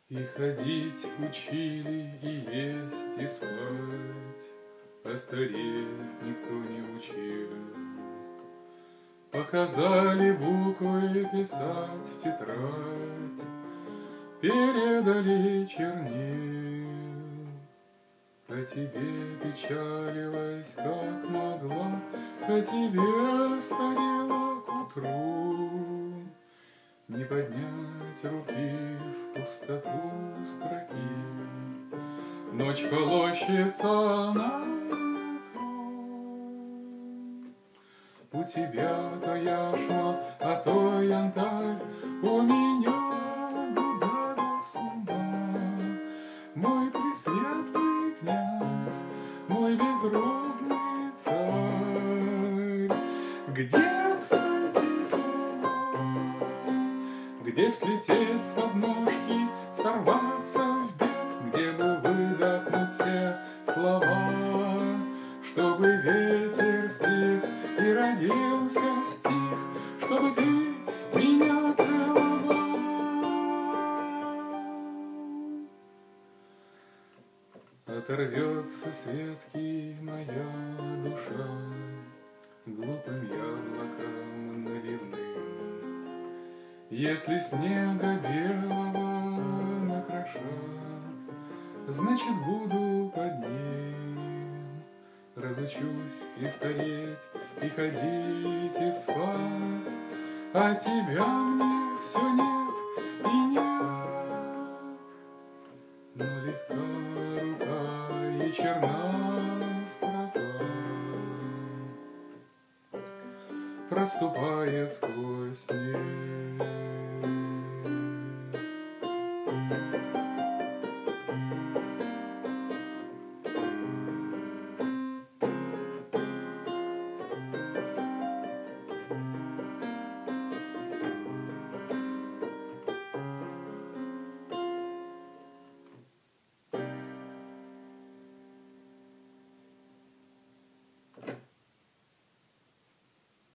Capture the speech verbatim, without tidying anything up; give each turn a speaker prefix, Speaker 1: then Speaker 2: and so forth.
Speaker 1: И ходить учили, и есть, и спать, а стареть никто не учил. Показали буквы писать в тетрадь, передали чернил. О тебе печалилась, как могла, о тебе старела к утру. Не поднять руки в пустоту строки, ночь полощется на ветру. У тебя то яшма, а то янтарь, у меня дуда без ума. Мой пресветлый князь, мой безродный царь, где б сойти с ума, где б слететь с подножки, сорваться в бег, где бы выдохнуть все слова, чтобы ветер стих и родился стих, чтобы ты меня целовал. Оторвется с ветки моя душа глупым яблоком наливным, если снега белого накрошат, значит, буду под ним. Разучусь и стареть, и ходить, и спать, а тебя мне все нет и нет. Но легка рука и черна строка проступает сквозь снег.